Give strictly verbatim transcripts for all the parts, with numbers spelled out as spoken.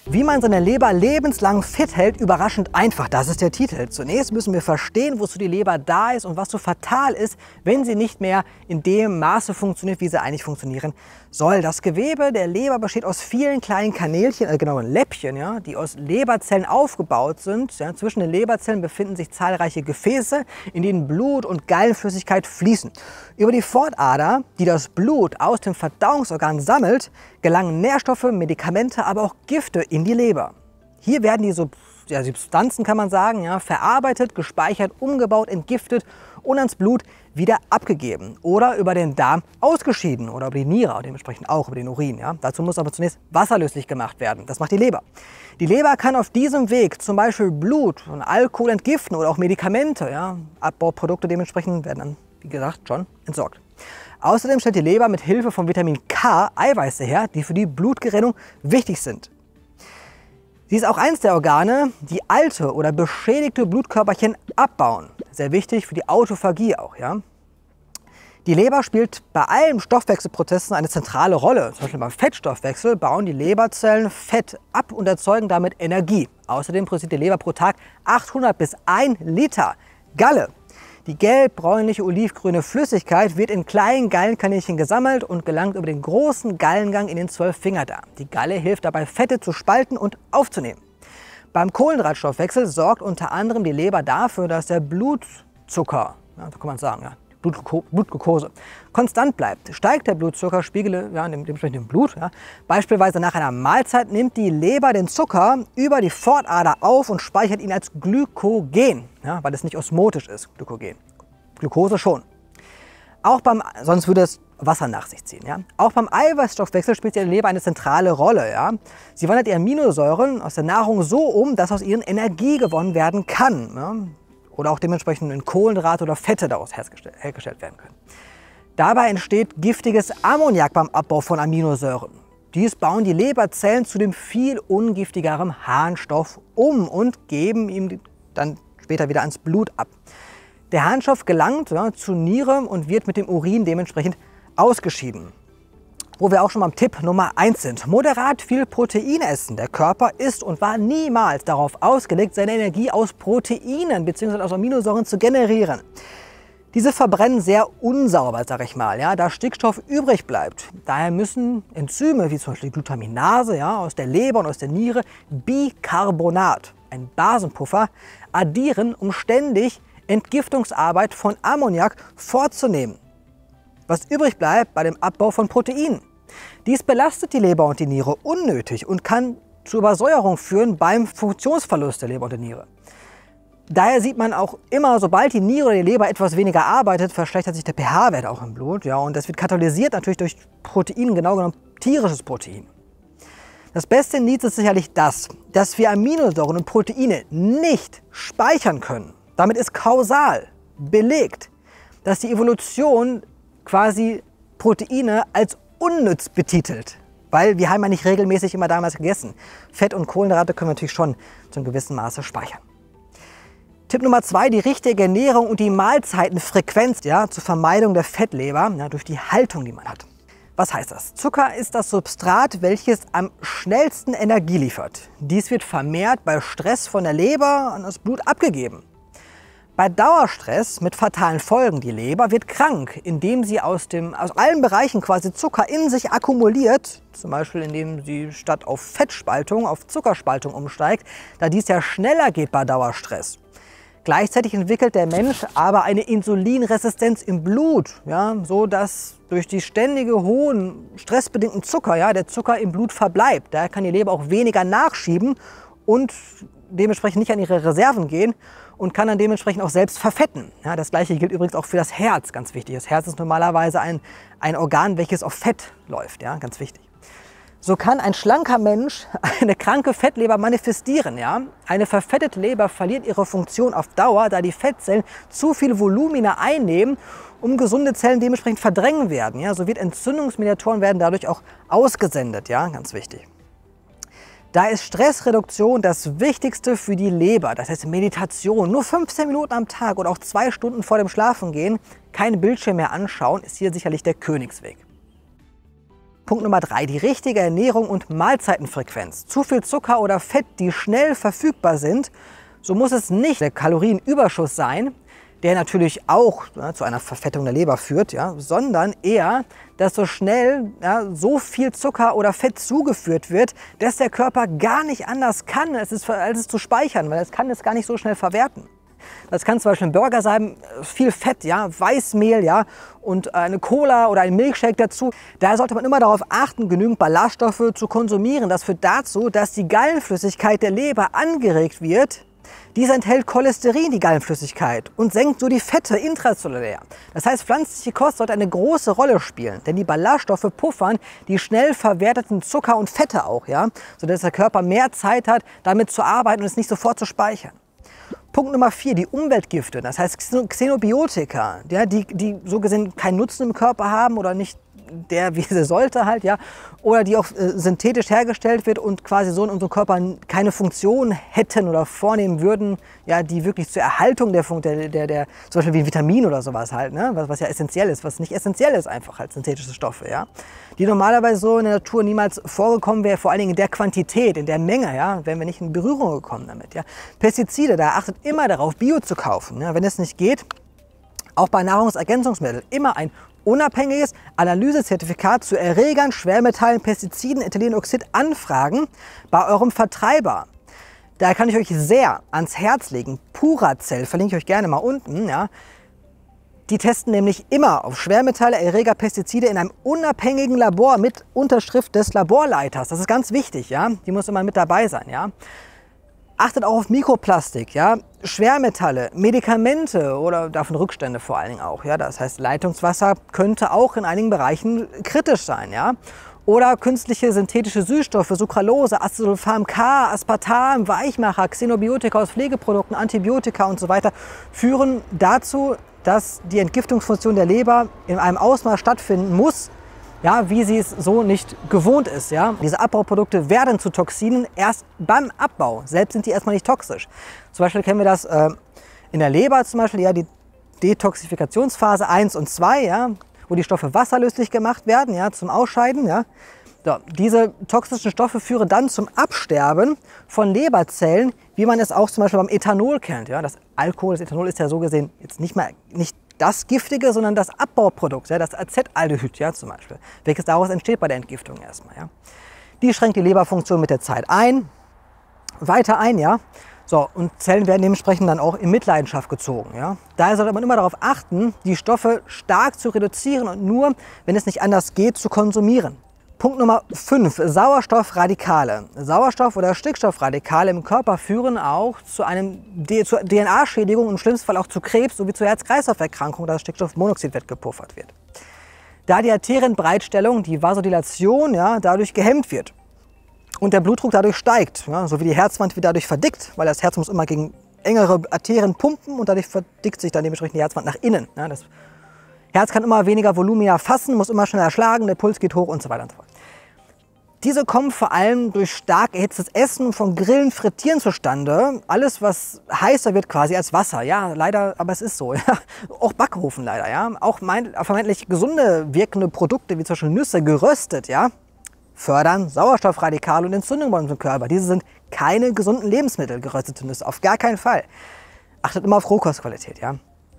Wie man seine Leber lebenslang fit hält, überraschend einfach, das ist der Titel. Zunächst müssen wir verstehen, wozu die Leber da ist und was so fatal ist, wenn sie nicht mehr in dem Maße funktioniert, wie sie eigentlich funktionieren soll. Das Gewebe der Leber besteht aus vielen kleinen Kanälchen, äh, genau Läppchen, ja, die aus Leberzellen aufgebaut sind. Ja, zwischen den Leberzellen befinden sich zahlreiche Gefäße, in denen Blut und Gallenflüssigkeit fließen. Über die Fortader, die das Blut aus dem Verdauungsorgan sammelt, gelangen Nährstoffe, Medikamente, aber auch Gifte in die Leber. Hier werden die Sub ja, Substanzen, kann man sagen, ja, verarbeitet, gespeichert, umgebaut, entgiftet und ans Blut wieder abgegeben oder über den Darm ausgeschieden oder über die Niere, dementsprechend auch über den Urin. Ja. Dazu muss aber zunächst wasserlöslich gemacht werden. Das macht die Leber. Die Leber kann auf diesem Weg zum Beispiel Blut und Alkohol entgiften oder auch Medikamente. Ja. Abbauprodukte dementsprechend werden dann, wie gesagt, schon entsorgt. Außerdem stellt die Leber mit Hilfe von Vitamin K Eiweiße her, die für die Blutgerinnung wichtig sind. Sie ist auch eines der Organe, die alte oder beschädigte Blutkörperchen abbauen. Sehr wichtig für die Autophagie auch. Ja? Die Leber spielt bei allen Stoffwechselprozessen eine zentrale Rolle. Zum Beispiel beim Fettstoffwechsel bauen die Leberzellen Fett ab und erzeugen damit Energie. Außerdem produziert die Leber pro Tag achthundert bis ein Liter Galle. Die gelb-bräunliche olivgrüne Flüssigkeit wird in kleinen Gallenkanälchen gesammelt und gelangt über den großen Gallengang in den Zwölffingerdarm. Die Galle hilft dabei, Fette zu spalten und aufzunehmen. Beim Kohlenhydratstoffwechsel sorgt unter anderem die Leber dafür, dass der Blutzucker, ja, so kann man sagen, ja, Blutglucose, konstant bleibt. Steigt der Blutzuckerspiegel ja, dementsprechend im Blut, ja, beispielsweise nach einer Mahlzeit, nimmt die Leber den Zucker über die Fortader auf und speichert ihn als Glykogen, ja, weil es nicht osmotisch ist, Glykogen. Glucose schon. Auch beim, sonst würde es Wasser nach sich ziehen. Ja. Auch beim Eiweißstoffwechsel spielt die Leber eine zentrale Rolle. Ja. Sie wandelt die Aminosäuren aus der Nahrung so um, dass aus ihnen Energie gewonnen werden kann. Ja. Oder auch dementsprechend in Kohlenhydrate oder Fette daraus hergestellt werden können. Dabei entsteht giftiges Ammoniak beim Abbau von Aminosäuren. Dies bauen die Leberzellen zu dem viel ungiftigeren Harnstoff um und geben ihm dann später wieder ans Blut ab. Der Harnstoff gelangt ja, zur Niere und wird mit dem Urin dementsprechend ausgeschieden. Wo wir auch schon beim Tipp Nummer eins sind. Moderat viel Protein essen. Der Körper ist und war niemals darauf ausgelegt, seine Energie aus Proteinen bzw. aus Aminosäuren zu generieren. Diese verbrennen sehr unsauber, sag ich mal, ja, da Stickstoff übrig bleibt. Daher müssen Enzyme wie zum Beispiel die Glutaminase ja, aus der Leber und aus der Niere Bicarbonat, ein Basenpuffer, addieren, um ständig Entgiftungsarbeit von Ammoniak vorzunehmen. Was übrig bleibt bei dem Abbau von Proteinen. Dies belastet die Leber und die Niere unnötig und kann zu Übersäuerung führen beim Funktionsverlust der Leber und der Niere. Daher sieht man auch immer, sobald die Niere oder die Leber etwas weniger arbeitet, verschlechtert sich der pH-Wert auch im Blut. Ja, und das wird katalysiert natürlich durch Protein, genau genommen tierisches Protein. Das beste Indiz ist sicherlich das, dass wir Aminosäuren und Proteine nicht speichern können. Damit ist kausal belegt, dass die Evolution quasi Proteine als unnütz betitelt. Weil wir haben ja nicht regelmäßig immer damals gegessen. Fett und Kohlenhydrate können wir natürlich schon zu einem gewissen Maße speichern. Tipp Nummer zwei, die richtige Ernährung und die Mahlzeitenfrequenz ja, zur Vermeidung der Fettleber ja, durch die Haltung, die man hat. Was heißt das? Zucker ist das Substrat, welches am schnellsten Energie liefert. Dies wird vermehrt bei Stress von der Leber an das Blut abgegeben. Bei Dauerstress mit fatalen Folgen, die Leber wird krank, indem sie aus, dem, aus allen Bereichen quasi Zucker in sich akkumuliert, zum Beispiel indem sie statt auf Fettspaltung auf Zuckerspaltung umsteigt, da dies ja schneller geht bei Dauerstress. Gleichzeitig entwickelt der Mensch aber eine Insulinresistenz im Blut, ja, so dass durch die ständige hohen stressbedingten Zucker ja, der Zucker im Blut verbleibt. Daher kann die Leber auch weniger nachschieben und dementsprechend nicht an ihre Reserven gehen und kann dann dementsprechend auch selbst verfetten. Ja, das gleiche gilt übrigens auch für das Herz, ganz wichtig. Das Herz ist normalerweise ein, ein Organ, welches auf Fett läuft, ja, ganz wichtig. So kann ein schlanker Mensch eine kranke Fettleber manifestieren. Ja? Eine verfettete Leber verliert ihre Funktion auf Dauer, da die Fettzellen zu viel Volumina einnehmen, um gesunde Zellen dementsprechend verdrängen werden. Ja? So wird Entzündungsmediatoren werden dadurch auch ausgesendet, ja? Ganz wichtig. Da ist Stressreduktion das Wichtigste für die Leber. Das heißt Meditation, nur fünfzehn Minuten am Tag oder auch zwei Stunden vor dem Schlafengehen, keinen Bildschirm mehr anschauen, ist hier sicherlich der Königsweg. Punkt Nummer drei, die richtige Ernährung und Mahlzeitenfrequenz. Zu viel Zucker oder Fett, die schnell verfügbar sind, so muss es nicht der Kalorienüberschuss sein, der natürlich auch ja, zu einer Verfettung der Leber führt, ja, sondern eher, dass so schnell ja, so viel Zucker oder Fett zugeführt wird, dass der Körper gar nicht anders kann, als es, als es zu speichern, weil es kann es gar nicht so schnell verwerten. Das kann zum Beispiel ein Burger sein, viel Fett, ja, Weißmehl, ja, und eine Cola oder ein Milkshake dazu. Da sollte man immer darauf achten, genügend Ballaststoffe zu konsumieren. Das führt dazu, dass die Gallenflüssigkeit der Leber angeregt wird. Diese enthält Cholesterin, die Gallenflüssigkeit, und senkt so die Fette intrazellulär. Das heißt, pflanzliche Kost sollte eine große Rolle spielen, denn die Ballaststoffe puffern die schnell verwerteten Zucker und Fette auch, ja, sodass der Körper mehr Zeit hat, damit zu arbeiten und es nicht sofort zu speichern. Punkt Nummer vier, die Umweltgifte, das heißt Xenobiotika, ja, die, die so gesehen keinen Nutzen im Körper haben oder nicht der, wie sie sollte halt, ja, oder die auch äh, synthetisch hergestellt wird und quasi so in unserem Körper keine Funktion hätten oder vornehmen würden, ja, die wirklich zur Erhaltung der, der, der, der zum Beispiel wie Vitamin oder sowas halt, ne, was, was ja essentiell ist, was nicht essentiell ist einfach halt, synthetische Stoffe, ja, die normalerweise so in der Natur niemals vorgekommen wäre, vor allen Dingen in der Quantität, in der Menge, ja, wären wir nicht in Berührung gekommen damit, ja. Pestizide, da achtet immer darauf, Bio zu kaufen, ja, wenn es nicht geht, auch bei Nahrungsergänzungsmitteln immer ein unabhängiges Analysezertifikat zu Erregern, Schwermetallen, Pestiziden, Ethylenoxid anfragen bei eurem Vertreiber. Da kann ich euch sehr ans Herz legen. Puracell, verlinke ich euch gerne mal unten. Ja. Die testen nämlich immer auf Schwermetalle, Erreger, Pestizide in einem unabhängigen Labor mit Unterschrift des Laborleiters. Das ist ganz wichtig, ja. Die muss immer mit dabei sein, ja. Achtet auch auf Mikroplastik, ja, Schwermetalle, Medikamente oder davon Rückstände vor allen Dingen auch. Ja, das heißt, Leitungswasser könnte auch in einigen Bereichen kritisch sein. Ja? Oder künstliche synthetische Süßstoffe, Sucralose, Acesulfam K, Aspartam, Weichmacher, Xenobiotika aus Pflegeprodukten, Antibiotika und so weiter führen dazu, dass die Entgiftungsfunktion der Leber in einem Ausmaß stattfinden muss, ja, wie sie es so nicht gewohnt ist. Ja. Diese Abbauprodukte werden zu Toxinen erst beim Abbau. Selbst sind die erstmal nicht toxisch. Zum Beispiel kennen wir das äh, in der Leber, zum Beispiel ja, die Detoxifikationsphase eins und zwei, ja, wo die Stoffe wasserlöslich gemacht werden, ja, zum Ausscheiden. Ja. So, diese toxischen Stoffe führen dann zum Absterben von Leberzellen, wie man es auch zum Beispiel beim Ethanol kennt. Ja. Das Alkohol, das Ethanol ist ja so gesehen jetzt nicht mehr nicht das Giftige, sondern das Abbauprodukt, ja, das Acetaldehyd, ja, zum Beispiel, welches daraus entsteht bei der Entgiftung erstmal. Ja. Die schränkt die Leberfunktion mit der Zeit ein, weiter ein, ja. So, und Zellen werden dementsprechend dann auch in Mitleidenschaft gezogen. Ja. Daher sollte man immer darauf achten, die Stoffe stark zu reduzieren und nur, wenn es nicht anders geht, zu konsumieren. Punkt Nummer fünf, Sauerstoffradikale. Sauerstoff- oder Stickstoffradikale im Körper führen auch zu einem D N A-Schädigung und im schlimmsten Fall auch zu Krebs sowie zu Herz-Kreislauf-Erkrankungen, da das Stickstoffmonoxid gepuffert wird. Da die Arterienbreitstellung, die Vasodilation, ja, dadurch gehemmt wird und der Blutdruck dadurch steigt, ja, sowie die Herzwand wird dadurch verdickt, weil das Herz muss immer gegen engere Arterien pumpen und dadurch verdickt sich dann dementsprechend die Herzwand nach innen. Ja, das Herz kann immer weniger Volumina fassen, muss immer schneller schlagen, der Puls geht hoch und so weiter und so fort. Diese kommen vor allem durch stark erhitztes Essen von Grillen, Frittieren zustande. Alles, was heißer wird, quasi als Wasser. Ja, leider, aber es ist so. Ja. Auch Backofen leider. Ja. Auch mein, vermeintlich gesunde wirkende Produkte, wie zum Beispiel Nüsse, geröstet, ja, fördern Sauerstoffradikale und Entzündungen bei unserem Körper. Diese sind keine gesunden Lebensmittel, geröstete Nüsse, auf gar keinen Fall. Achtet immer auf Rohkostqualität. Ja.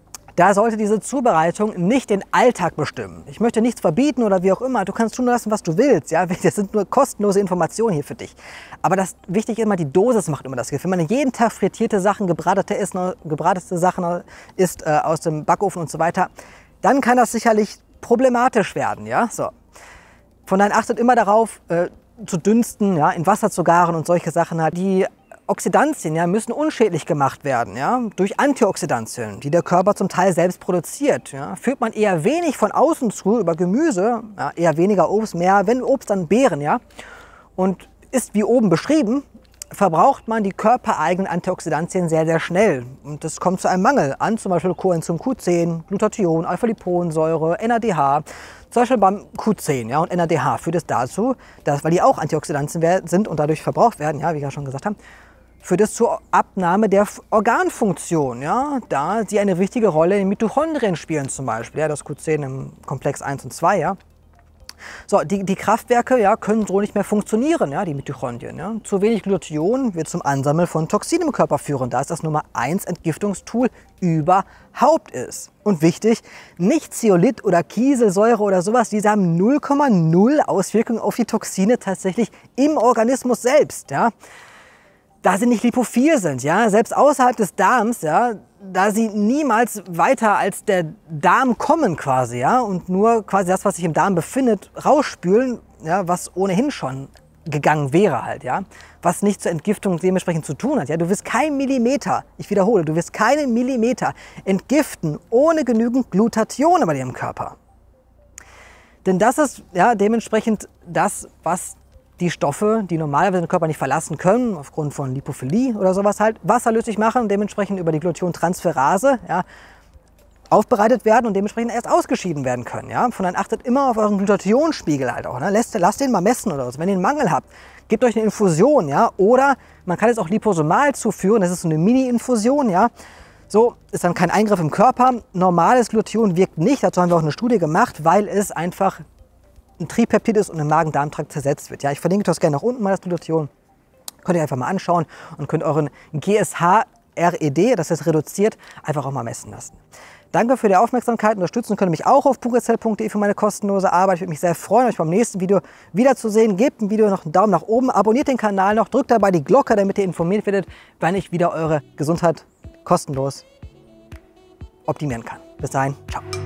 Da sollte diese Zubereitung nicht den Alltag bestimmen. Ich möchte nichts verbieten oder wie auch immer. Du kannst tun lassen, was du willst. Ja? Das sind nur kostenlose Informationen hier für dich. Aber das wichtig ist immer, die Dosis macht immer das Gift. Wenn man jeden Tag frittierte Sachen, gebratete, Essen, gebratete Sachen isst äh, aus dem Backofen und so weiter, dann kann das sicherlich problematisch werden. Ja? So. Von daher achtet immer darauf, äh, zu dünsten, ja? in Wasser zu garen und solche Sachen. Halt. Die Oxidantien, ja, müssen unschädlich gemacht werden, ja, durch Antioxidantien, die der Körper zum Teil selbst produziert. Ja. Führt man eher wenig von außen zu, über Gemüse, ja, eher weniger Obst, mehr, wenn Obst, dann Beeren, ja, und ist wie oben beschrieben, verbraucht man die körpereigenen Antioxidantien sehr, sehr schnell. Und das kommt zu einem Mangel an, zum Beispiel Coenzym Q zehn, Glutathion, Alpha-Liponsäure, N A D H. Zum Beispiel beim Q zehn, ja, und N A D H führt es dazu, dass, weil die auch Antioxidantien sind und dadurch verbraucht werden, ja, wie ich ja schon gesagt habe, führt es zur Abnahme der Organfunktion, ja, da sie eine wichtige Rolle in Mitochondrien spielen zum Beispiel, ja, das Q zehn im Komplex eins und zwei, ja. So, die, die Kraftwerke ja, können so nicht mehr funktionieren, ja, die Mitochondrien. Ja. Zu wenig Glutathion wird zum Ansammeln von Toxinen im Körper führen, da es das Nummer eins Entgiftungstool überhaupt ist. Und wichtig, nicht Zeolit oder Kieselsäure oder sowas, diese haben null Komma null Auswirkungen auf die Toxine tatsächlich im Organismus selbst. Ja. Da sie nicht lipophil sind, ja, selbst außerhalb des Darms, ja, da sie niemals weiter als der Darm kommen quasi, ja, und nur quasi das, was sich im Darm befindet, rausspülen, ja, was ohnehin schon gegangen wäre halt, ja, was nicht zur Entgiftung dementsprechend zu tun hat, ja, du wirst keinen Millimeter, ich wiederhole, du wirst keinen Millimeter entgiften ohne genügend Glutathion bei dir im Körper. Denn das ist ja dementsprechend das, was die Stoffe, die normalerweise den Körper nicht verlassen können, aufgrund von Lipophilie oder sowas halt, wasserlöslich machen und dementsprechend über die Glutathion-Transferase ja, aufbereitet werden und dementsprechend erst ausgeschieden werden können. Ja? Von daher achtet immer auf euren Glutathionsspiegel halt auch. Ne? Lasst, lasst den mal messen oder so. Wenn ihr einen Mangel habt, gebt euch eine Infusion. Ja? Oder man kann es auch liposomal zuführen, das ist so eine Mini-Infusion. Ja? So ist dann kein Eingriff im Körper. Normales Glutathion wirkt nicht, dazu haben wir auch eine Studie gemacht, weil es einfach ein Tripeptid ist und im Magen-Darm-Trakt zersetzt wird. Ja, ich verlinke das gerne nach unten mal, das Glutathion. Könnt ihr einfach mal anschauen und könnt euren G S H-R E D, das ist reduziert, einfach auch mal messen lassen. Danke für die Aufmerksamkeit. Unterstützen könnt ihr mich auch auf purezell punkt de für meine kostenlose Arbeit. Ich würde mich sehr freuen, euch beim nächsten Video wiederzusehen. Gebt dem Video noch einen Daumen nach oben, abonniert den Kanal noch, drückt dabei die Glocke, damit ihr informiert werdet, wann ich wieder eure Gesundheit kostenlos optimieren kann. Bis dahin, ciao.